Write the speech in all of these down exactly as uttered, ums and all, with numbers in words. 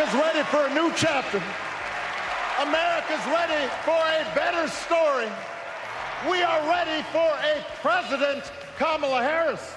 America's ready for a new chapter. America's ready for a better story. We are ready for a President Kamala Harris.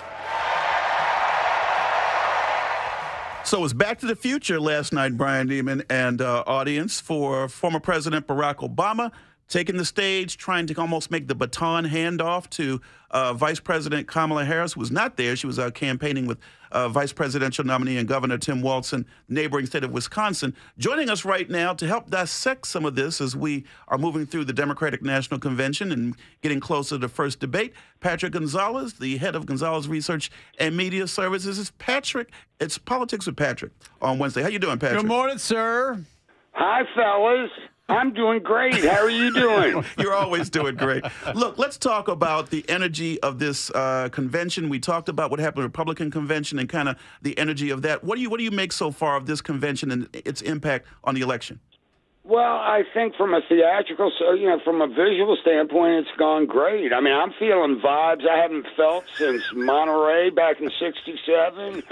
So it was Back to the Future last night, Bryan Nehman and uh, audience, for former President Barack Obama taking the stage, trying to almost make the baton handoff to uh, Vice President Kamala Harris, who was not there. She was uh, campaigning with uh, Vice Presidential nominee and Governor Tim Walz in neighboring state of Wisconsin. Joining us right now to help dissect some of this as we are moving through the Democratic National Convention and getting closer to the first debate, Patrick Gonzales, the head of Gonzales Research and Media Services. It's Patrick. It's Politics with Patrick on Wednesday. How you doing, Patrick? Good morning, sir. Hi, fellas. I'm doing great. How are you doing? You're always doing great. Look, let's talk about the energy of this uh, convention. We talked about what happened at the Republican convention and kind of the energy of that. What do you what do you make so far of this convention and its impact on the election? Well, I think from a theatrical, so you know, from a visual standpoint, it's gone great. I mean, I'm feeling vibes I haven't felt since Monterey back in sixty-seven,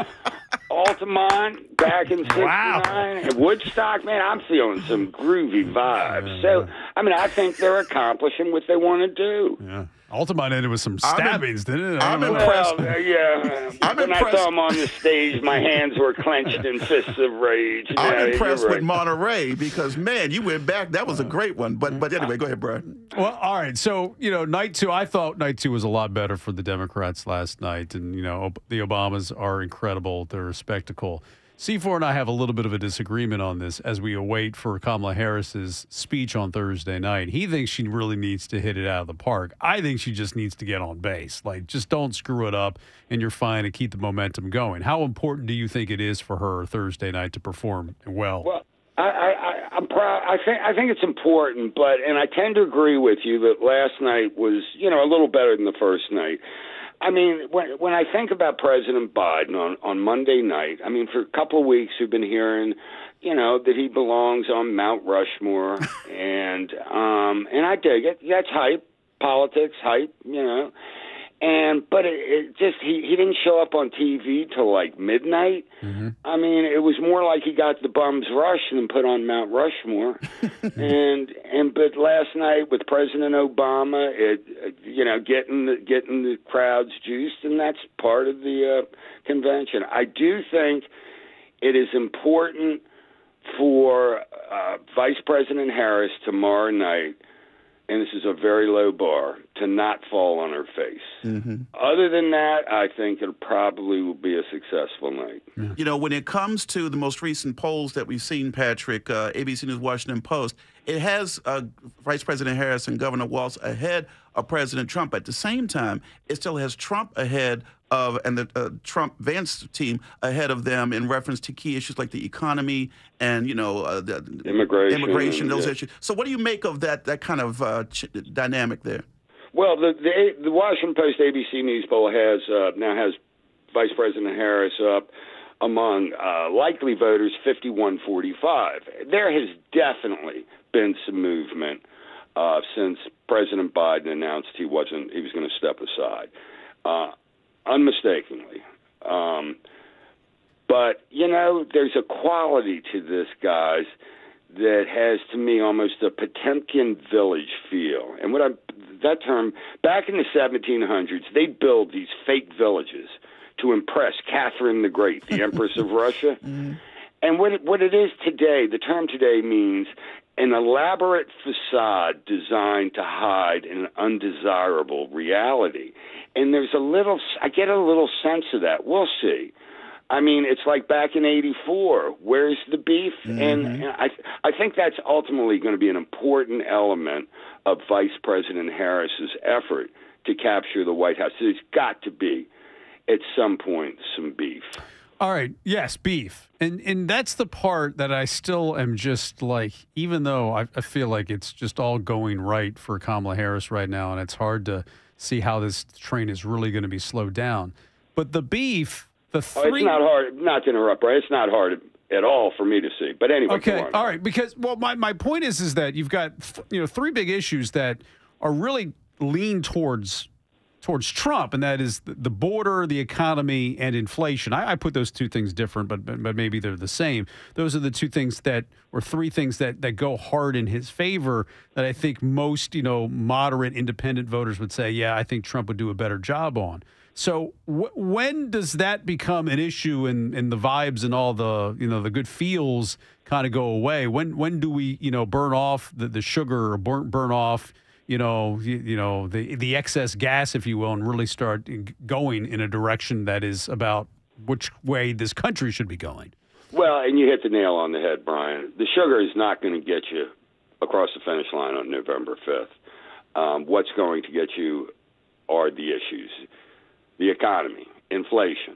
Altamont back in sixty-nine, Wow. and Woodstock. Man, I'm feeling some groovy vibes. So, I mean, I think they're accomplishing what they want to do. Yeah. Altamont ended with some stabbings, didn't it? I I'm don't know. impressed. Well, uh, yeah. I'm when impressed. I saw him on the stage, my hands were clenched in fists of rage. I'm Yeah, impressed you're with right. Monterey because, man, you went back. That was a great one. But but anyway, go ahead, Brian. Well, all right. So, you know, night two, I thought night two was a lot better for the Democrats last night. And, you know, the Obamas are incredible. They're a spectacle. C four and I have a little bit of a disagreement on this as we await for Kamala Harris's speech on Thursday night. He thinks she really needs to hit it out of the park. I think she just needs to get on base. Like, just don't screw it up and you're fine and keep the momentum going. How important do you think it is for her Thursday night to perform well? Well, I, I, I'm proud. I think I think it's important, but and I tend to agree with you that last night was, you know, a little better than the first night. I mean, when when I think about President Biden on, on Monday night, I mean, for a couple of weeks we've been hearing, you know, that he belongs on Mount Rushmore, and um, and I dig it. That's hype, politics, hype, you know. And but it, it just he, he didn't show up on T V till like midnight. Mm-hmm. I mean, it was more like he got the bum's rush than put on Mount Rushmore. and and but last night with President Obama, it you know getting the, getting the crowds juiced, and that's part of the uh, convention. I do think it is important for uh, Vice President Harris tomorrow night. And this is a very low bar, to not fall on her face. Mm-hmm. Other than that, I think it probably will be a successful night. Yeah. You know, when it comes to the most recent polls that we've seen, Patrick, uh, A B C News, Washington Post, it has uh, Vice President Harris and Governor Walz ahead of President Trump. At the same time, it still has Trump ahead of, and the uh, Trump-Vance team ahead of them in reference to key issues like the economy and, you know, uh, the immigration, immigration, those yeah. issues. So what do you make of that that kind of uh, ch- dynamic there? Well, the, the the Washington Post A B C News poll has uh, now has Vice President Harris up among uh, likely voters fifty-one forty-five. There has definitely been some movement uh, since President Biden announced he wasn't he was going to step aside, uh, unmistakably. Um, but you know, there's a quality to this, guys, that has, to me, almost a Potemkin village feel. And what I that term, back in the seventeen hundreds, they'd build these fake villages to impress Catherine the Great, the Empress of Russia. Mm-hmm. And what it, what it is today, the term today means an elaborate facade designed to hide an undesirable reality. And there's a little, I get a little sense of that. We'll see. I mean, it's like back in eighty-four. Where's the beef? Mm-hmm. And, and I, I think that's ultimately going to be an important element of Vice President Harris's effort to capture the White House. There's got to be, at some point, some beef. All right. Yes, beef. And and that's the part that I still am just like, even though I, I feel like it's just all going right for Kamala Harris right now, and it's hard to see how this train is really going to be slowed down. But the beef... The three... Oh, it's not hard, not to interrupt, right? It's not hard at all for me to see. But anyway, okay, all right. Because, well, my, my point is, is that you've got, you know, three big issues that are really lean towards towards Trump, and that is the border, the economy, and inflation. I, I put those two things different, but, but but maybe they're the same. Those are the two things that, or three things that that go hard in his favor. That I think most, you know, moderate independent voters would say, yeah, I think Trump would do a better job on. So w- when does that become an issue, and, and the vibes and all the, you know, the good feels kind of go away? When when do we, you know, burn off the, the sugar, or burn burn off, you know, you, you know, the the excess gas, if you will, and really start going in a direction that is about which way this country should be going? Well, and you hit the nail on the head, Brian. The sugar is not going to get you across the finish line on November fifth. Um, what's going to get you are the issues: the economy, inflation,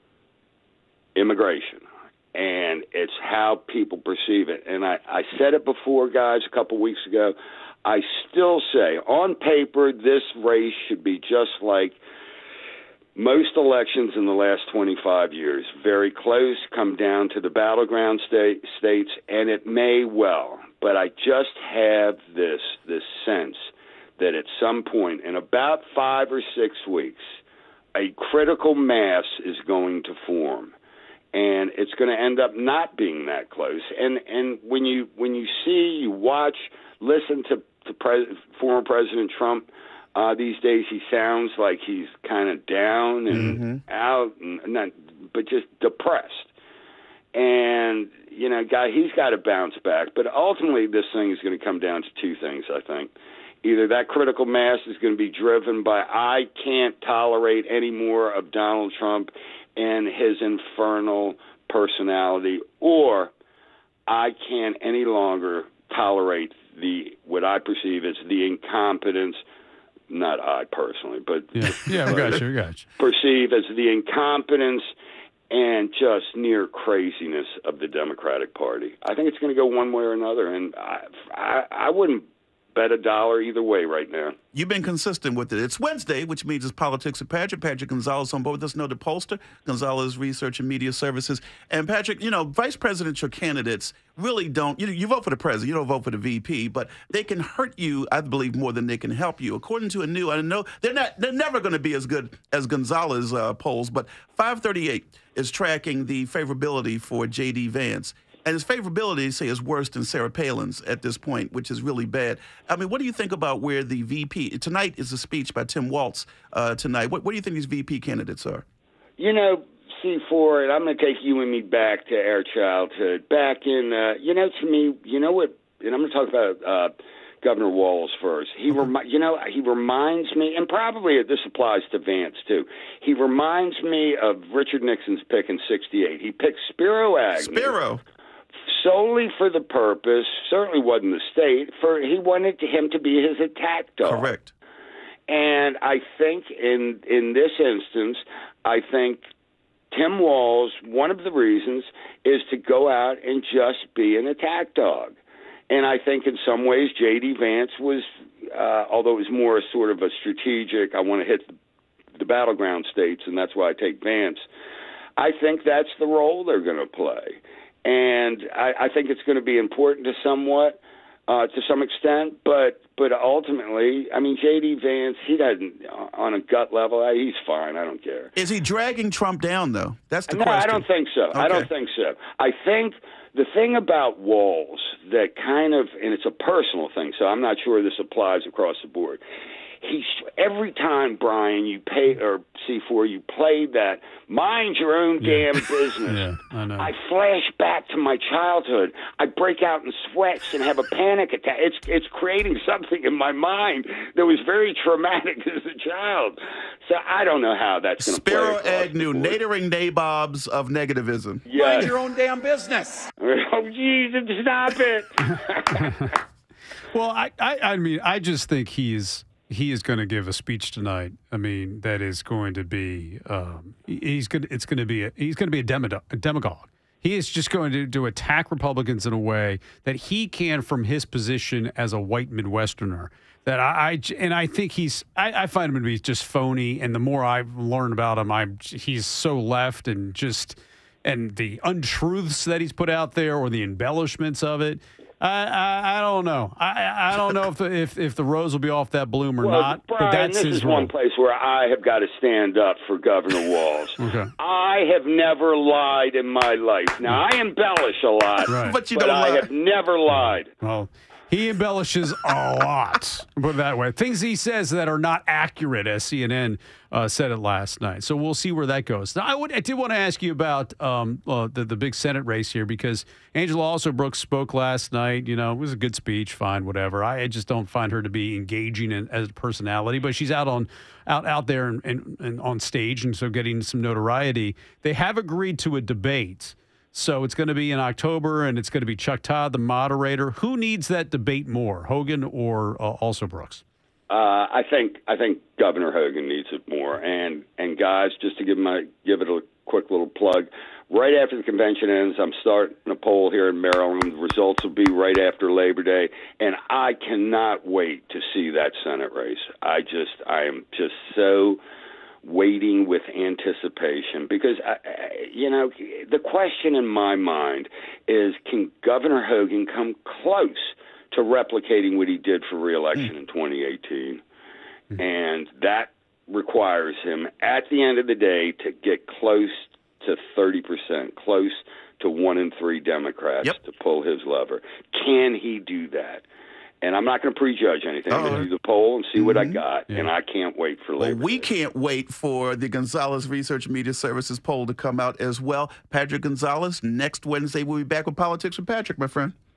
immigration, and it's how people perceive it. And I, I said it before, guys, a couple weeks ago. I still say, on paper, this race should be just like most elections in the last twenty-five years. Very close, come down to the battleground state, states, and it may well. But I just have this this sense that at some point, in about five or six weeks, a critical mass is going to form, and it's going to end up not being that close. And and when you when you see, you watch, listen to, to Pres- former President Trump uh, these days, he sounds like he's kind of down and mm-hmm. out, and not, but just depressed. And you know, guy, he's got to bounce back. But ultimately, this thing is going to come down to two things, I think. Either that critical mass is going to be driven by, I can't tolerate any more of Donald Trump and his infernal personality, or I can't any longer tolerate the what I perceive as the incompetence, not I personally, but yeah, yeah, I got you, I got you. perceive as the incompetence and just near craziness of the Democratic Party. I think it's going to go one way or another, and I, I, I wouldn't bet a dollar either way right now. You've been consistent with it. It's Wednesday, which means it's Politics with Patrick. Patrick Gonzales on board with us. Know the Pollster, Gonzales Research and Media Services. And Patrick, you know, vice presidential candidates really don't, you know, you vote for the president, you don't vote for the V P, but they can hurt you, I believe, more than they can help you. According to a new, I know they're not, they're never going to be as good as Gonzales uh, polls, but five thirty-eight is tracking the favorability for J D Vance. And his favorability, say, is worse than Sarah Palin's at this point, which is really bad. I mean, what do you think about where the V P – tonight is a speech by Tim Walz uh, tonight. What, what do you think these V P candidates are? You know, C four, and I'm going to take you and me back to our childhood. Back in uh, – you know, to me, you know what – and I'm going to talk about uh, Governor Walz first. He okay. remi- You know, he reminds me – and probably this applies to Vance too. He reminds me of Richard Nixon's pick in sixty-eight. He picked Spiro Agnew. Spiro. Solely for the purpose, certainly wasn't the state, for he wanted him to be his attack dog. Correct. And I think in in this instance, I think Tim Walz, one of the reasons is to go out and just be an attack dog. And I think in some ways J D Vance was, uh, although it was more sort of a strategic, I want to hit the, the battleground states, and that's why I take Vance. I think that's the role they're going to play. And I, I think it's going to be important to somewhat, uh, to some extent, but but ultimately, I mean, J D Vance, he doesn't, on a gut level, he's fine. I don't care. Is he dragging Trump down, though? That's the no, question. I don't think so. Okay. I don't think so. I think the thing about Walz that kind of, and it's a personal thing, so I'm not sure this applies across the board. He's every time, Brian, you pay or C four, you play that mind your own yeah. damn business. yeah, I know. I flash back to my childhood. I break out in sweats and have a panic attack. It's it's creating something in my mind that was very traumatic as a child. So I don't know how that's going to play. Spiro Agnew, nadering nabobs of negativism. Yes. Mind your own damn business. Oh, Jesus, stop it. Well, I, I, I mean, I just think he's he is going to give a speech tonight. I mean, that is going to be um, he's going. It's going to be a, he's going to be a, demagogue, a demagogue. He is just going to, to attack Republicans in a way that he can from his position as a white Midwesterner. That I, I and I think he's I, I find him to be just phony. And the more I've learned about him, I he's so left and just and the untruths that he's put out there or the embellishments of it. I, I I don't know. I I don't know if the if, if the rose will be off that bloom or well, not. Brian, but that's this his is role. one place where I have got to stand up for Governor Walz. Okay. I have never lied in my life. Now I embellish a lot, Right. But you but don't I lie. have never lied. Well, he embellishes a lot, put it that way. Things he says that are not accurate, as C N N uh, said it last night. So we'll see where that goes. Now, I, would, I did want to ask you about um, uh, the, the big Senate race here because Angela Alsobrooks spoke last night. You know, it was a good speech, fine, whatever. I just don't find her to be engaging in, as a personality, but she's out on out out there and, and, and on stage, and so getting some notoriety. They have agreed to a debate. So it's going to be in October, and it's going to be Chuck Todd, the moderator. Who needs that debate more, Hogan or uh, Alsobrooks? Uh, I think I think Governor Hogan needs it more. And and guys, just to give my give it a quick little plug, right after the convention ends, I'm starting a poll here in Maryland. The results will be right after Labor Day, and I cannot wait to see that Senate race. I just I am just so waiting with anticipation because, I, I, you know, the question in my mind is, can Governor Hogan come close to replicating what he did for re-election mm. in twenty eighteen? Mm. And that requires him, at the end of the day, to get close to thirty percent, close to one in three Democrats yep. to pull his lever. Can he do that? And I'm not going to prejudge anything. I'm Uh-oh. going to do the poll and see what mm-hmm. I got, yeah. and I can't wait for Well, Labor we Day. can't wait for the Gonzales Research Media Services poll to come out as well. Patrick Gonzales, next Wednesday, we'll be back with Politics with Patrick, my friend.